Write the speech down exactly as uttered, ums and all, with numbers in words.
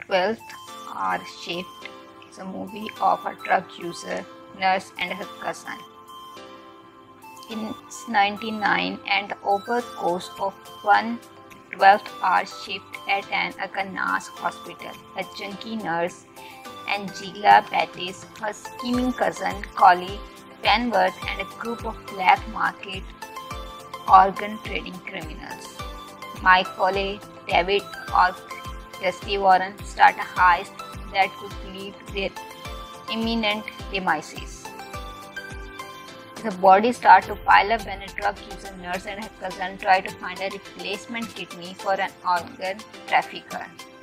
twelfth Hour Shift is a movie of a drug user, nurse and her cousin. In ninety-nine, and over the course of one twelfth hour shift at an Arquette hospital, a junkie nurse, Angela Battis, her scheming cousin Collie Penworth, and a group of black market organ trading criminals, Mike Foley, David Orth, Rusty Warren, start a heist that could lead to their imminent demises. The bodies start to pile up when a drug user nurse and her cousin try to find a replacement kidney for an organ trafficker.